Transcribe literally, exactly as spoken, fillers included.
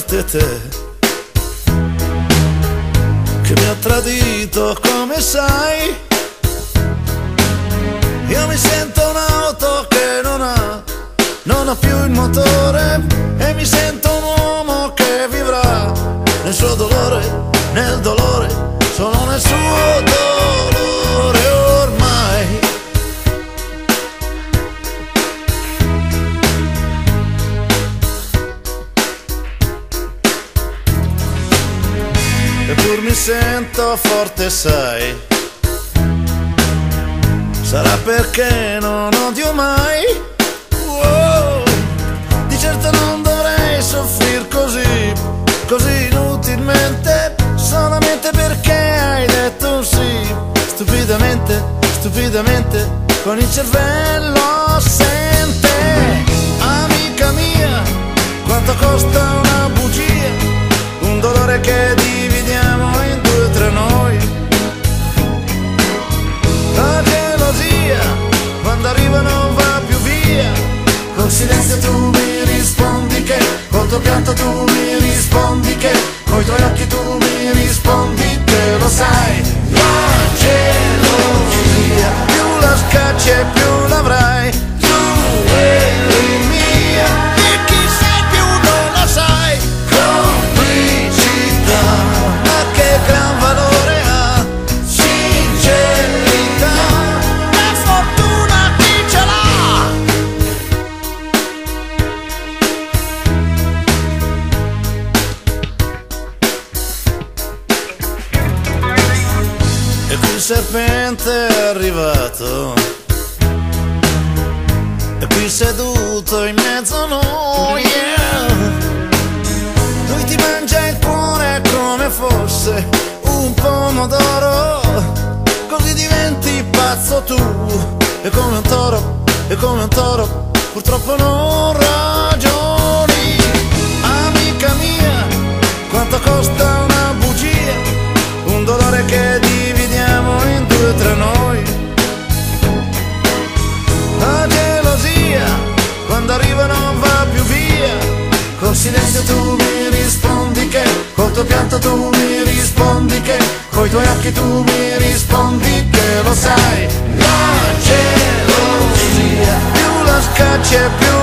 parte te, che mi ha tradito come sai. Io mi sento un'auto che non ha, non ha più il motore, e mi sento un uomo che vivrà nel suo dolore, nel dolore, solo nel suo dolore ormai. Eppur mi sento forte, sai, sarà perché non odio mai. Wow. Di certo non dovrei soffrir così, così inutilmente, solamente perché hai detto un sì. Stupidamente, stupidamente, con il cervello assente. Amica mia, quanto costa una bugia, un dolore che dividiamo in due tra noi. La gelosia, quando arriva non va più via. Col silenzio tu mi rispondi che, col tuo pianto tu mi rispondi che, coi tuoi occhi tu mi rispondi che lo sai. La gelosia, più la scacci e più l'avrai. Tu eri mia e chi sei più non lo sai. Complicità, ma che gran valore ha. Sincerità, la fortuna chi ce l'ha. E qui il serpente è arrivato, e qui seduto in mezzo a noi, yeah. Lui ti mangia il cuore come fosse un pomodoro, così diventi pazzo tu. E come un toro, e come un toro, purtroppo non ragioni. Amica mia, quanto costa una bugia, un dolore che dividiamo in due tra noi. La gelosia, quando arriva non va più via. Col silenzio tu mi rispondi che, col tuo pianto tu mi rispondi che, coi tuoi occhi tu mi rispondi che lo sai. La gelosia, più la scacci e più